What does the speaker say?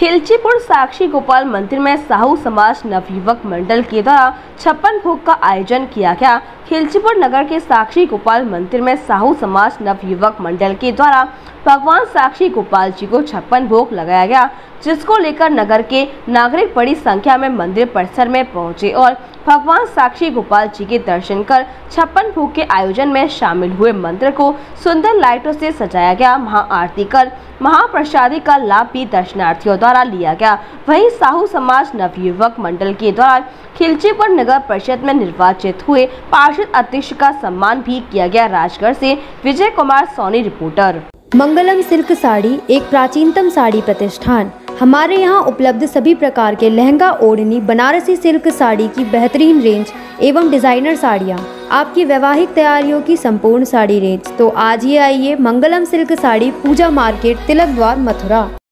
खिलचीपुर साक्षी गोपाल मंदिर में साहू समाज नवयुवक मंडल के द्वारा 56 भोग का आयोजन किया गया। खिलचीपुर नगर के साक्षी गोपाल मंदिर में साहू समाज नवयुवक मंडल के द्वारा भगवान साक्षी गोपाल जी को 56 भोग लगाया गया, जिसको लेकर नगर के नागरिक बड़ी संख्या में मंदिर परिसर में पहुंचे और भगवान साक्षी गोपाल जी के दर्शन कर 56 भोग के आयोजन में शामिल हुए। मंदिर को सुंदर लाइटों से सजाया गया। महाआरती कर महाप्रसादी का लाभ भी दर्शनार्थियों द्वारा लिया गया। वहीं साहू समाज नवयुवक मंडल के द्वारा खिलचीपुर नगर परिषद में निर्वाचित हुए पार्षद अध्यक्ष का सम्मान भी किया गया। राजगढ़ से विजय कुमार सोनी रिपोर्टर। मंगलम सिल्क साड़ी एक प्राचीनतम साड़ी प्रतिष्ठान। हमारे यहाँ उपलब्ध सभी प्रकार के लहंगा, ओढ़नी, बनारसी सिल्क साड़ी की बेहतरीन रेंज एवं डिजाइनर साड़ियाँ, आपकी वैवाहिक तैयारियों की संपूर्ण साड़ी रेंज। तो आज ही आइए मंगलम सिल्क साड़ी, पूजा मार्केट, तिलक द्वार, मथुरा।